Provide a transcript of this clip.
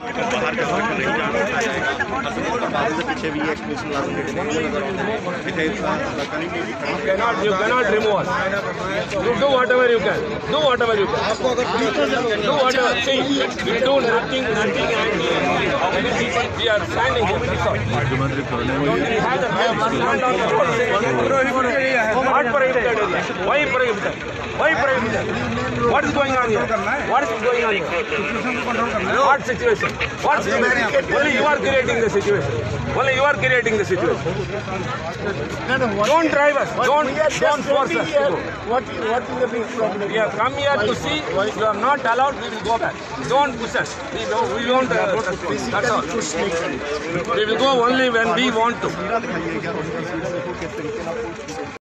बाहर का सेक्टर नहीं जाना चाहिए। बाद से पीछे भी एक्सप्रेशन लागू You cannot remove us. You do whatever you can. Do whatever you can. Do whatever. See, we do nothing and we are standing here. We have the right to stand on the road. What prohibited? Why prohibited? Why prohibited? What is going on here? What is going on here? What situation? What situation? Only you are creating the situation. Only you are creating the situation. Don't drive us. Don't force us to go. What is the big problem? We have come here to see. You are not allowed. We will go back. Don't push us. We won't. That's all. We will go only when we want to.